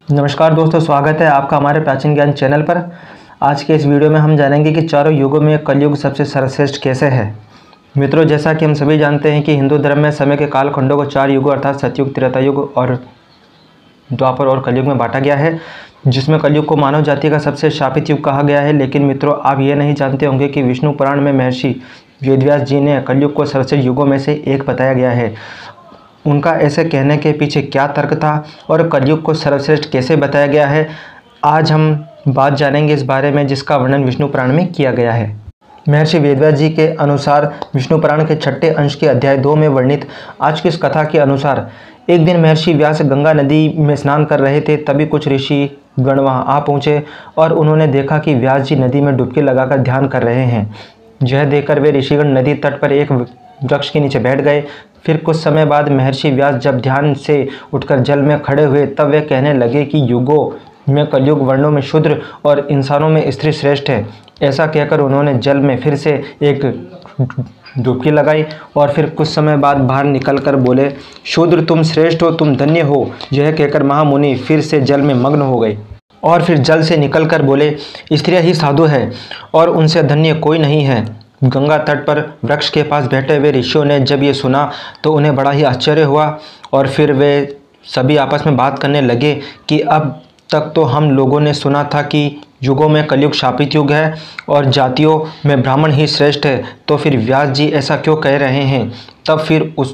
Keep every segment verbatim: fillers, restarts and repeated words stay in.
नमस्कार दोस्तों, स्वागत है आपका हमारे प्राचीन ज्ञान चैनल पर। आज के इस वीडियो में हम जानेंगे कि चारों युगों में कलयुग सबसे सर्वश्रेष्ठ कैसे है। मित्रों, जैसा कि हम सभी जानते हैं कि हिंदू धर्म में समय के कालखंडों को चार युगों अर्थात सतयुग, त्रेतायुग और द्वापर और कलयुग में बांटा गया है, जिसमें कलयुग को मानव जाति का सबसे शापित युग कहा गया है। लेकिन मित्रों, आप ये नहीं जानते होंगे कि विष्णु पुराण में महर्षि वेदव्यास जी ने कलयुग को सर्वश्रेष्ठ युगों में से एक बताया गया है। उनका ऐसे कहने के पीछे क्या तर्क था और कलयुग को सर्वश्रेष्ठ कैसे बताया गया है, आज हम बात जानेंगे इस बारे में, जिसका वर्णन विष्णु पुराण में किया गया है। महर्षि वेदव्यास जी के अनुसार विष्णु पुराण के छठे अंश के अध्याय दो में वर्णित आज की इस कथा के अनुसार एक दिन महर्षि व्यास गंगा नदी में स्नान कर रहे थे। तभी कुछ ऋषि गण वहाँ आ पहुँचे और उन्होंने देखा कि व्यास जी नदी में डुबकी लगाकर ध्यान कर रहे हैं। यह देखकर वे ऋषिगण नदी तट पर एक वृक्ष के नीचे बैठ गए। फिर कुछ समय बाद महर्षि व्यास जब ध्यान से उठकर जल में खड़े हुए, तब वे कहने लगे कि युगों में कलयुग वर्णों में शूद्र और इंसानों में स्त्री श्रेष्ठ है। ऐसा कहकर उन्होंने जल में फिर से एक डुबकी लगाई और फिर कुछ समय बाद बाहर निकलकर बोले, शूद्र तुम श्रेष्ठ हो, तुम धन्य हो। यह कहकर महामुनि फिर से जल में मग्न हो गए और फिर जल से निकलकर बोले, स्त्रियां ही साधु है और उनसे धन्य कोई नहीं है। गंगा तट पर वृक्ष के पास बैठे हुए ऋषियों ने जब ये सुना तो उन्हें बड़ा ही आश्चर्य हुआ और फिर वे सभी आपस में बात करने लगे कि अब तक तो हम लोगों ने सुना था कि युगों में कलयुग शापित युग है और जातियों में ब्राह्मण ही श्रेष्ठ है, तो फिर व्यास जी ऐसा क्यों कह रहे हैं। तब फिर उस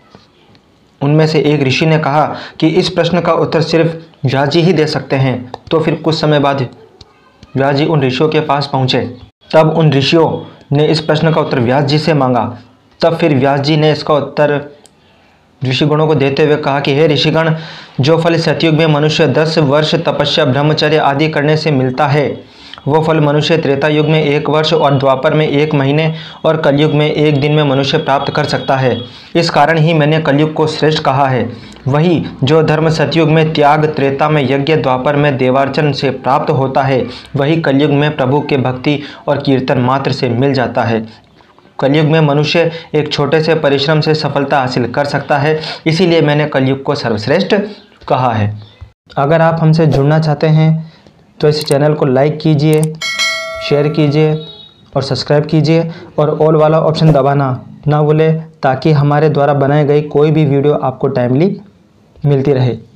उनमें से एक ऋषि ने कहा कि इस प्रश्न का उत्तर सिर्फ व्यास जी ही दे सकते हैं। तो फिर कुछ समय बाद व्यास जी उन ऋषियों के पास पहुँचे। तब उन ऋषियों ने इस प्रश्न का उत्तर व्यास जी से मांगा। तब फिर व्यास जी ने इसका उत्तर ऋषिगणों को देते हुए कहा कि हे ऋषिगण, जो फल सतयुग में मनुष्य दस वर्ष तपस्या, ब्रह्मचर्य आदि करने से मिलता है, वो फल मनुष्य त्रेता युग में एक वर्ष और द्वापर में एक महीने और कलयुग में एक दिन में मनुष्य प्राप्त कर सकता है। इस कारण ही मैंने कलयुग को श्रेष्ठ कहा है। वही जो धर्म सतयुग में त्याग, त्रेता में यज्ञ, द्वापर में देवार्चन से प्राप्त होता है, वही कलयुग में प्रभु के भक्ति और कीर्तन मात्र से मिल जाता है। कलयुग में मनुष्य एक छोटे से परिश्रम से सफलता हासिल कर सकता है, इसीलिए मैंने कलयुग को सर्वश्रेष्ठ कहा है। अगर आप हमसे जुड़ना चाहते हैं तो इस चैनल को लाइक कीजिए, शेयर कीजिए और सब्सक्राइब कीजिए और ऑल वाला ऑप्शन दबाना ना भूलें, ताकि हमारे द्वारा बनाई गई कोई भी वीडियो आपको टाइमली मिलती रहे।